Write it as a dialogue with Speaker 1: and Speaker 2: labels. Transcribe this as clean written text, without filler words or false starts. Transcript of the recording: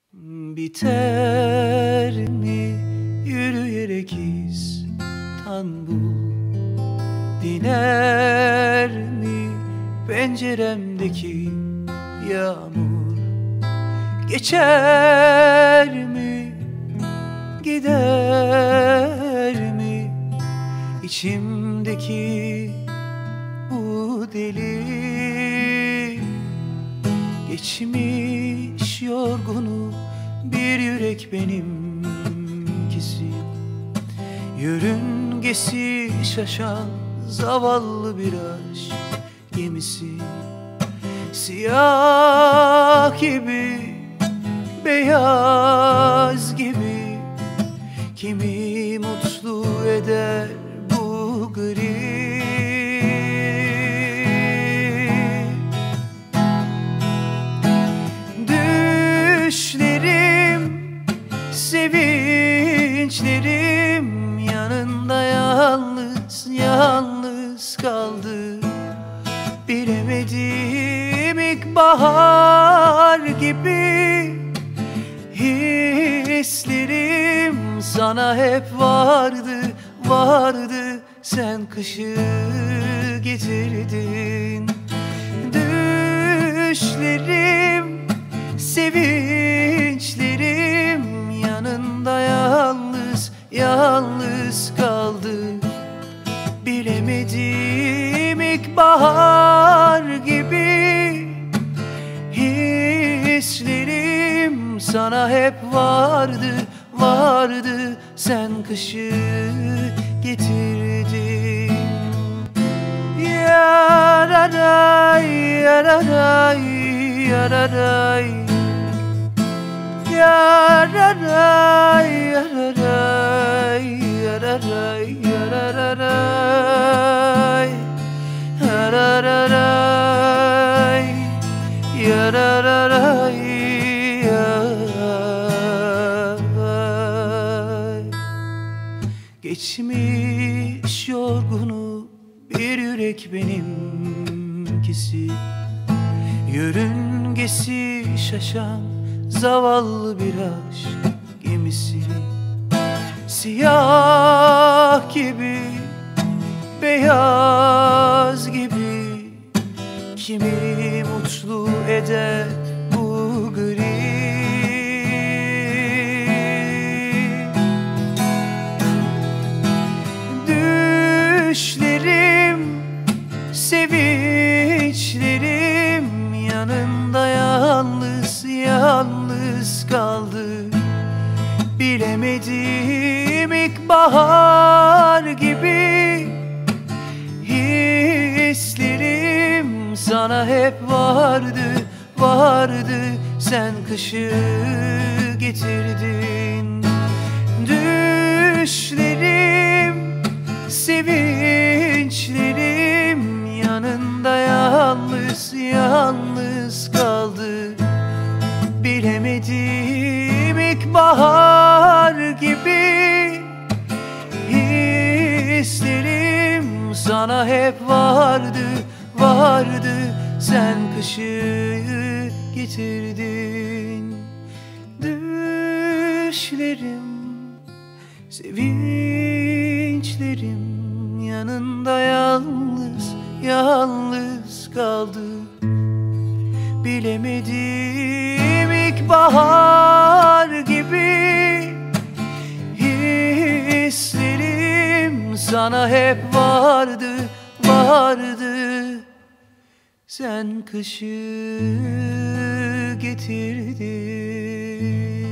Speaker 1: Biter mi yürüyerek İstanbul? Diner mi penceremdeki yağmur? Geçer mi, gider mi içimdeki bu deli? Geçmiş yorgunu bir yürek benimkisi, yörüngesi şaşan zavallı bir aşk gemisi. Siyah gibi, beyaz gibi, kimi mutlu eder bu gri? Düşlerim, sevinçlerim yanında yalnız, yalnız kaldı. Bilemedim ilkbahar gibi, hislerim sana hep vardı, vardı. Sen kışı getirdin. Düşlerim, sevinçlerim yanında yalnız, yalnız kaldı. Bilemedim ilkbahar gibi, hislerim sana hep vardı, vardı. Sen kışı getirdin. Yararay, yararay, yararay, yararay, yararay, yararay, yararay, yararay, yararay, yararay. Geçmiş yorgunu bir yürek benimkisi, yörüngesi şaşan zavallı bir aşk gemisi. Siyah gibi, beyaz gibi, kimi mutlu eder bu gri? Düşlerim, sevinçlerim yanında yalnız, yalnız kaldı. Bilemedim ilkbahar gibi, hislerim sana hep vardı, vardı. Sen kışı getirdin. Düşlerim, sevinçlerim yanında yalnız, yalnız kaldı. Bilemedim ilkbahar gibi, hislerim sana hep vardı, vardı. Sen kışı getirdin. Düşlerim, sevinçlerim yanında yalnız, yalnız kaldı. Bilemedim ilkbahar gibi, hislerim sana hep vardı, vardı. Sen kışı getirdin.